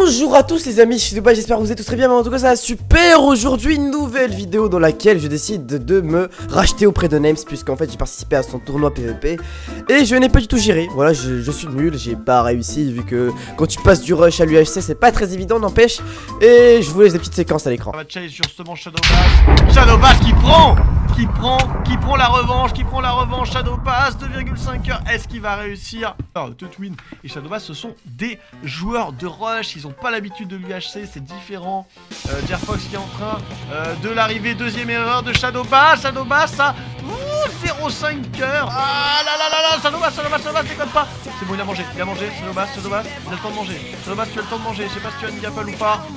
Bonjour à tous les amis, je suis Dubaï, j'espère que vous êtes tous très bien, mais en tout cas ça va super. Aujourd'hui une nouvelle vidéo dans laquelle je décide de me racheter auprès de Names, puisqu'en fait j'ai participé à son tournoi PVP et je n'ai pas du tout géré. Voilà, je suis nul, j'ai pas réussi vu que quand tu passes du rush à l'UHC c'est pas très évident, n'empêche. Et je vous laisse des petites séquences à l'écran. On va chase justement Shadowbass. Shadowbass qui prend la revanche, Shadowbass, 2,5 heures. Est-ce qu'il va réussir? Alors, Tetwin et Shadowbass, ce sont des joueurs de rush, ils ont pas l'habitude de l'UHC, c'est différent. Jerfox qui est en train de l'arrivée, deuxième erreur de Shadowbass, ça 0,5 heures. Ah là là là là, Shadowbass, déconne pas. C'est bon, il a mangé, Shadowbass, il a le temps de manger. Shadowbass, tu as le temps de manger, je sais pas si tu as une gapple ou pas.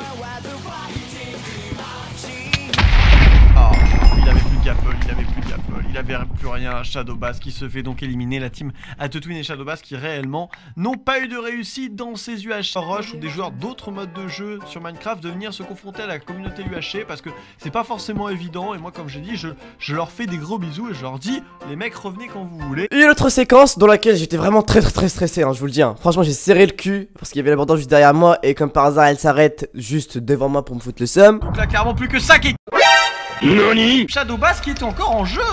Oh, il avait plus de gapple, il avait plus rien. Shadowbass qui se fait donc éliminer. La team Tetwin et Shadowbass qui réellement n'ont pas eu de réussite dans ces UHC rush ou des joueurs d'autres modes de jeu sur Minecraft de venir se confronter à la communauté UHC, parce que c'est pas forcément évident. Et moi, comme j'ai dit, je leur fais des gros bisous et je leur dis, les mecs, revenez quand vous voulez. Et une autre séquence dans laquelle j'étais vraiment très stressé, hein, je vous le dis, hein. Franchement j'ai serré le cul parce qu'il y avait l'abordant juste derrière moi et comme par hasard elle s'arrête juste devant moi pour me foutre le seum. Donc là clairement plus que ça qui est... Noni. Shadowbass qui est encore en jeu.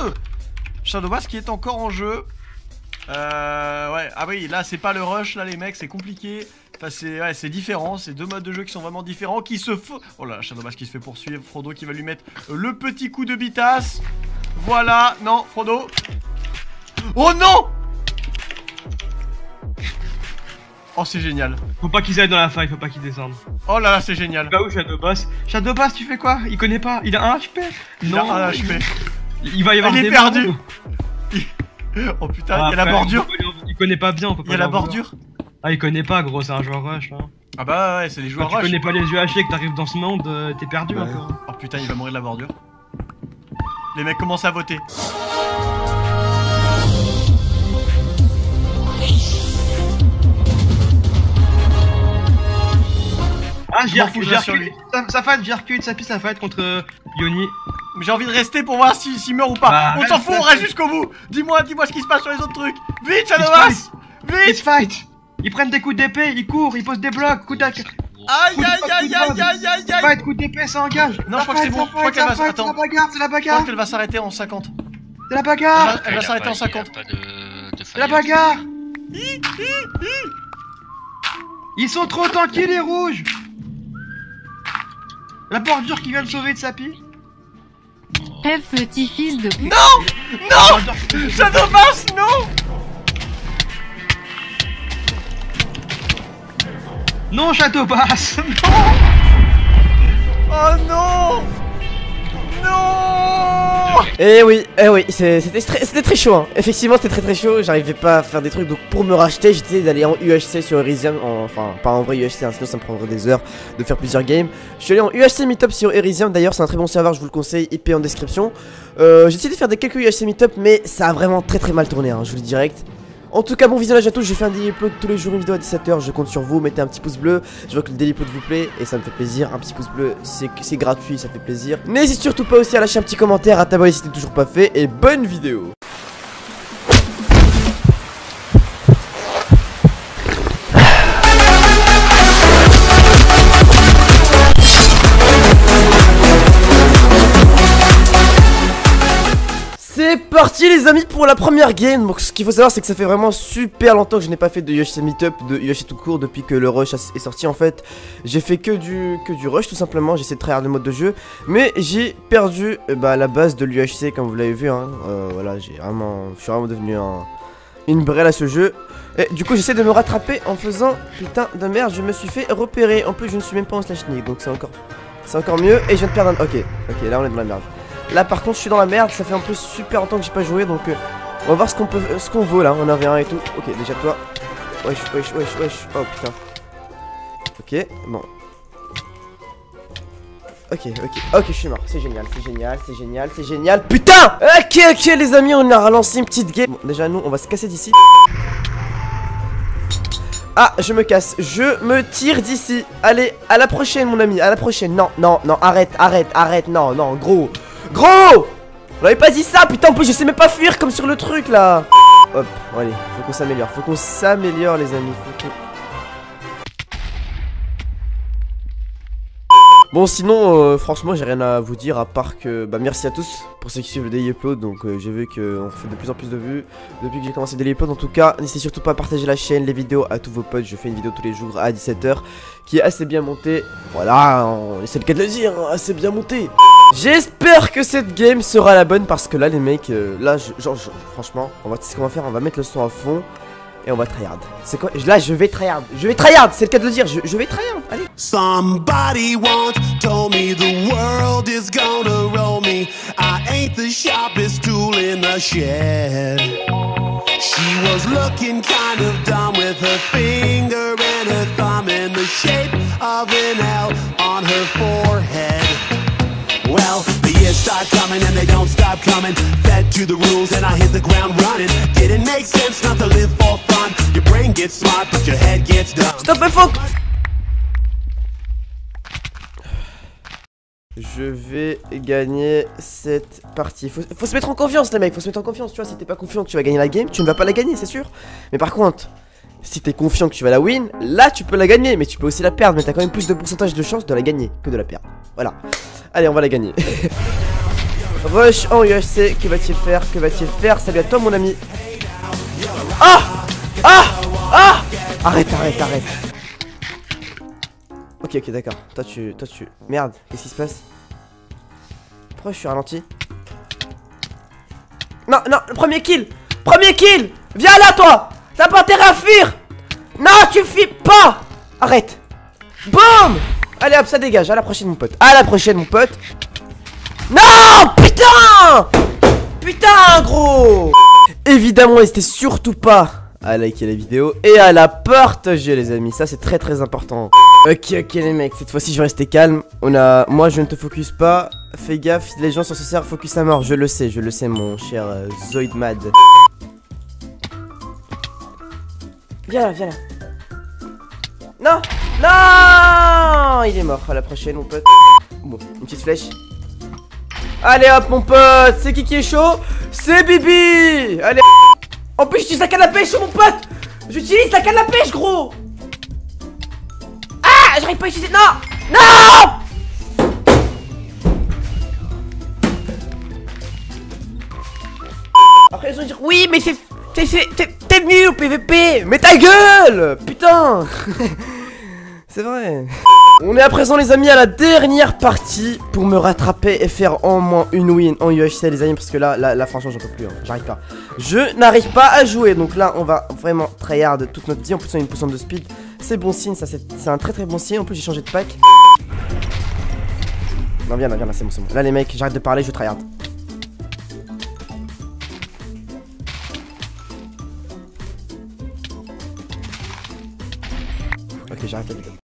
Ouais, ah oui, là c'est pas le rush, là les mecs, c'est compliqué. Enfin c'est différent, c'est deux modes de jeu qui sont vraiment différents, qui se font... Oh là, Shadowbass qui se fait poursuivre, Frodo qui va lui mettre le petit coup de bitasse. Voilà, non, Frodo. Oh non. Oh c'est génial. Faut pas qu'ils aillent dans la faille, faut pas qu'ils descendent. Oh là là, c'est génial. Bah où Shadowbass? Shadowbass, tu fais quoi? Il connaît pas, il a 1 HP. Non, 1 HP. Il va y avoir il est perdu. Oh putain, il y a la bordure. Il connaît pas bien, on peut pas. Il y a la bordure. Ah, il connaît pas, gros, c'est un joueur rush. Hein. Ah bah ouais, c'est les joueurs rush. Tu connais pas les UHC, que t'arrives dans ce monde, t'es perdu un peu. Oh putain, il va mourir de la bordure. Les mecs commencent à voter. Ah, j'ai reculé, ça fight, j'ai reculé de sa piste, ça fight contre Yoni. Mais j'ai envie de rester pour voir s'il meurt ou pas. Bah, on s'en fout, on reste jusqu'au bout. Dis-moi ce qui se passe sur les autres trucs. Vite, Shadowbass. Vite. Ils fight. Ils prennent des coups d'épée, ils courent, ils posent des blocs, coup d'attaque. Aïe. Fight, coup d'épée, ça engage. Non, je crois que c'est bon. Je crois qu'elle va s'arrêter. C'est la bagarre, c'est la bagarre. Je crois qu'elle va s'arrêter en 50. C'est la bagarre. Elle va s'arrêter en 50. C'est la bagarre. Ils sont trop tranquilles, les rouges. La bordure qui vient le sauver de Sapi. Rêve petit-fils de pute. Non. Shadowbass, non. Non, Shadowbass. Non. Oh non. Non. Eh oui, c'était très chaud, hein. Effectivement c'était très chaud, j'arrivais pas à faire des trucs, donc pour me racheter j'essayais d'aller en UHC sur Elysium, enfin pas en vrai UHC, hein, sinon ça me prendrait des heures de faire plusieurs games. Je suis allé en UHC Meetup sur Elysium, d'ailleurs c'est un très bon serveur, je vous le conseille, IP en description. J'ai essayé de faire quelques UHC Meetup mais ça a vraiment très mal tourné, hein, je vous le dis direct. En tout cas, bon visionnage à tous, je fais un daily upload tous les jours, une vidéo à 17 h, je compte sur vous, mettez un petit pouce bleu, je vois que le daily upload vous plaît et ça me fait plaisir, un petit pouce bleu, c'est gratuit, ça fait plaisir. N'hésite surtout pas aussi à lâcher un petit commentaire, à t'abonner si t'es toujours pas fait et bonne vidéo. C'est parti les amis pour la première game. Donc ce qu'il faut savoir c'est que ça fait vraiment super longtemps que je n'ai pas fait de UHC Meetup, de UHC tout court depuis que le rush est sorti en fait. J'ai fait que du rush tout simplement, j'ai essayé de tryhard le mode de jeu. Mais j'ai perdu la base de l'UHC comme vous l'avez vu hein. Voilà, je suis vraiment devenu une brêle à ce jeu. Et du coup j'essaie de me rattraper en faisant putain de merde, je me suis fait repérer. En plus je ne suis même pas en slash nick donc c'est encore mieux. Et je viens de perdre un... Ok là on est dans la merde. Là par contre je suis dans la merde, ça fait en plus super longtemps que j'ai pas joué donc on va voir ce qu'on vaut là, on en revient et tout. Ok déjà toi. Wesh. Oh putain. Ok bon. Ok je suis mort, c'est génial. Putain. Ok les amis, on a relancé une petite game. Bon déjà nous on va se casser d'ici. Ah je me casse, je me tire d'ici. Allez à la prochaine mon ami, à la prochaine. Non arrête, non gros. On avait pas dit ça, putain, en plus je sais même pas fuir comme sur le truc là. Hop, bon, allez, faut qu'on s'améliore les amis. Bon sinon franchement j'ai rien à vous dire à part que bah merci à tous pour ceux qui suivent le Daily Upload. Donc j'ai vu qu'on fait de plus en plus de vues depuis que j'ai commencé le Daily Upload. En tout cas n'hésitez surtout pas à partager la chaîne, les vidéos à tous vos potes. Je fais une vidéo tous les jours à 17 h qui est assez bien montée. Voilà, c'est le cas de le dire, hein, assez bien montée. J'espère que cette game sera la bonne parce que là les mecs, là franchement c'est ce qu'on va faire, on va mettre le son à fond. Et on va tryhard. C'est quoi? Là je vais tryhard. Je vais tryhard, c'est le cas de le dire. Je vais tryhard. Allez. Somebody once told me the world is gonna roll me. I ain't the sharpest tool in the shed. She was looking kind of dumb with her finger and her thumb in the shape of an L on her forehead. Well, the years start coming and they don't stop coming. Fed to the rules and I hit the ground running. Didn't make sense not to live for fun. Your brain gets smart but your head gets dumb. Stop le fuck. Je vais gagner cette partie. Faut se mettre en confiance les mecs, faut se mettre en confiance. Tu vois, si t'es pas confiant que tu vas gagner la game, tu ne vas pas la gagner, c'est sûr. Mais par contre, si t'es confiant que tu vas la win, là tu peux la gagner. Mais tu peux aussi la perdre, mais t'as quand même plus de pourcentage de chance de la gagner que de la perdre. Voilà. Allez, on va la gagner. Rush en UHC, que va-t-il faire? Que va-t-il faire? Salut à toi mon ami. Ah! Ah! Ah! Arrête. Ok, d'accord. Toi tu... Merde, qu'est-ce qui se passe? Pourquoi je suis ralenti? Non, le premier kill! Viens là toi! T'as pas intérêt à fuir! Non, tu fuis pas! Arrête! Boum! Allez hop, ça dégage, à la prochaine mon pote. Non! Putain gros! Évidemment, n'hésitez surtout pas à liker la vidéo et à la partager les amis, ça c'est très très important. Ok les mecs, cette fois-ci je vais rester calme. Moi je ne te focus pas. Fais gaffe, les gens sont censés focus à mort. Je le sais mon cher Zoidmad. Viens là. Non, il est mort. À la prochaine mon pote. Bon, une petite flèche. Allez hop mon pote, c'est qui est chaud? C'est Bibi. Allez. En plus j'utilise la canne à pêche mon pote. J'utilise la canne à pêche gros. Ah, j'arrive pas à utiliser. Non. Après ils vont dire oui mais t'es mieux au PVP. Mais ta gueule. Putain. C'est vrai. On est à présent les amis à la dernière partie pour me rattraper et faire au moins une win en UHC les amis. Parce que là franchement j'en peux plus, hein. J'arrive pas. Je n'arrive pas à jouer. Donc là on va vraiment tryhard toute notre vie. En plus on a une poussante de speed. C'est bon signe, ça c'est un très très bon signe. En plus j'ai changé de pack. Non viens là, c'est bon. Là les mecs j'arrête de parler, je tryhard. Ok j'arrête la vidéo.